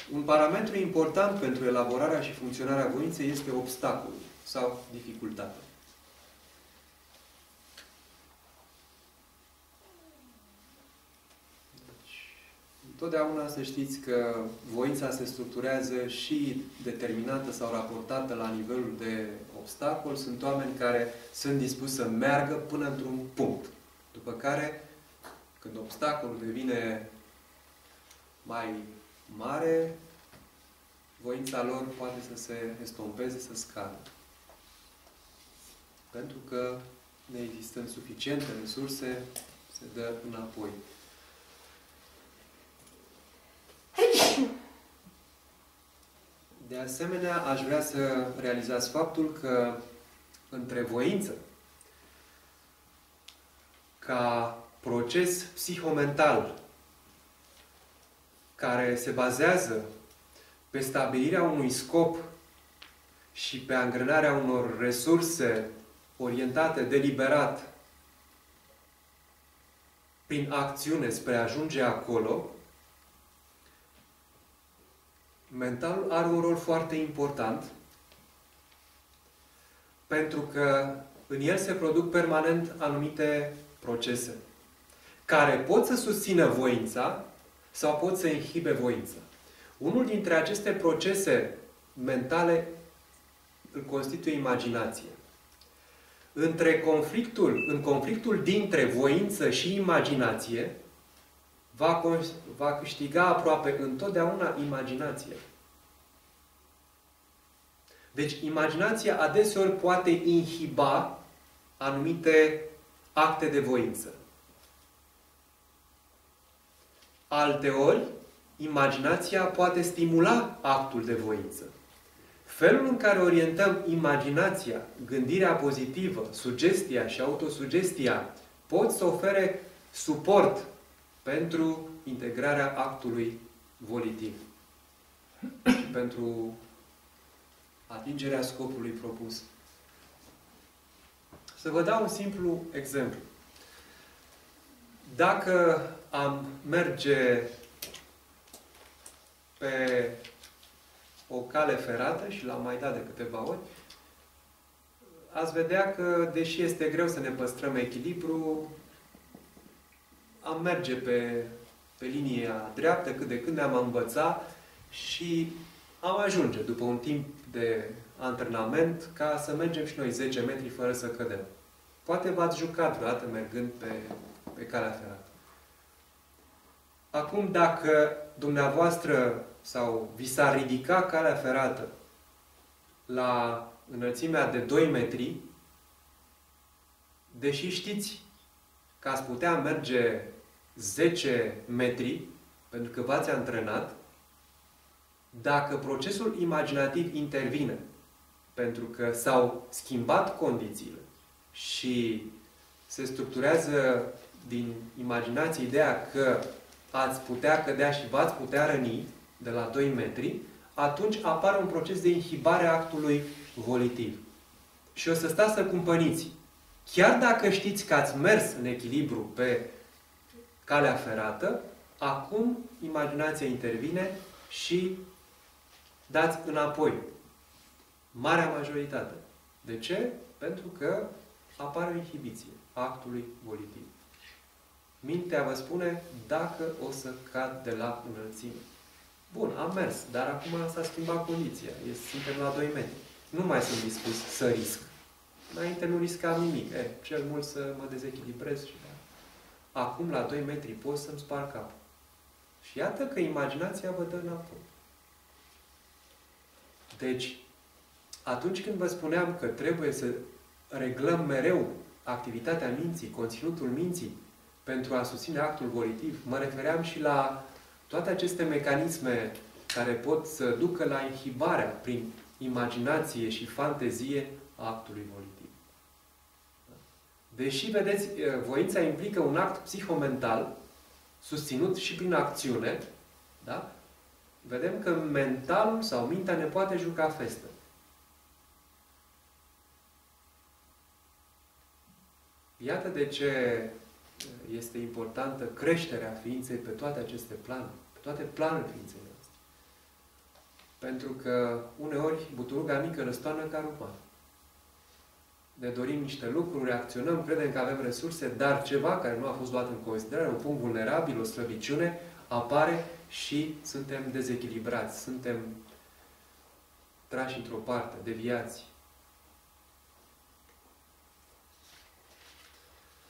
Un parametru important pentru elaborarea și funcționarea voinței este obstacolul sau dificultatea. Întotdeauna să știți că voința se structurează și determinată sau raportată la nivelul de obstacol. Sunt oameni care sunt dispuși să meargă până într-un punct. După care, când obstacolul devine mai mare, voința lor poate să se estompeze, să scadă. Pentru că, neexistând suficiente resurse, se dă înapoi. De asemenea, aș vrea să realizați faptul că între voință, ca proces psihomental, care se bazează pe stabilirea unui scop și pe angrenarea unor resurse orientate deliberat prin acțiune spre a ajunge acolo, mentalul are un rol foarte important, pentru că în el se produc permanent anumite procese care pot să susțină voința sau pot să inhibe voința. Unul dintre aceste procese mentale îl constituie imaginația. În conflictul dintre voință și imaginație, va câștiga aproape întotdeauna imaginația. Deci, imaginația adeseori poate inhiba anumite acte de voință. Alteori, imaginația poate stimula actul de voință. Felul în care orientăm imaginația, gândirea pozitivă, sugestia și autosugestia pot să ofere suport pentru integrarea actului volitiv și pentru atingerea scopului propus. Să vă dau un simplu exemplu. Dacă am merge pe o cale ferată, și l-am mai dat de câteva ori, ați vedea că, deși este greu să ne păstrăm echilibru, am merge pe linia dreaptă, cât de când ne-am învățat și am ajunge, după un timp de antrenament, ca să mergem și noi 10 metri fără să cădem. Poate v-ați jucat vreodată mergând pe calea ferată. Acum, dacă dumneavoastră sau vi s-ar ridica calea ferată la înălțimea de 2 metri, deși știți că ați putea merge 10 metri, pentru că v-ați antrenat, dacă procesul imaginativ intervine, pentru că s-au schimbat condițiile și se structurează din imaginație ideea că ați putea cădea și v-ați putea răni de la 2 metri, atunci apare un proces de inhibare a actului volitiv. Și o să stați să cumpăniți. Chiar dacă știți că ați mers în echilibru pe calea ferată, acum imaginația intervine și dați înapoi. Marea majoritate. De ce? Pentru că apare o inhibiție a actului volitiv. Mintea vă spune dacă o să cad de la înălțime. Bun, am mers, dar acum s-a schimbat condiția. Suntem la 2 metri. Nu mai sunt dispus să risc. Înainte nu riscam nimic. Cel mult să mă dezechilibrez și da. Acum, la 2 metri, pot să-mi spar capul. Și iată că imaginația vă dă înapoi. Deci, atunci când vă spuneam că trebuie să reglăm mereu activitatea minții, conținutul minții, pentru a susține actul volitiv, mă refeream și la toate aceste mecanisme care pot să ducă la inhibarea prin imaginație și fantezie a actului volitiv. Deși, vedeți, voința implică un act psihomental, susținut și prin acțiune, da? Vedem că mentalul sau mintea ne poate juca festă. Iată de ce este importantă creșterea ființei pe toate aceste planuri, pe toate planurile ființei noastre. Pentru că uneori buturuga mică răstoarnă ca urmare. Ne dorim niște lucruri, reacționăm, credem că avem resurse, dar ceva care nu a fost luat în considerare, un punct vulnerabil, o slăbiciune, apare și suntem dezechilibrați, suntem trași într-o parte, deviați.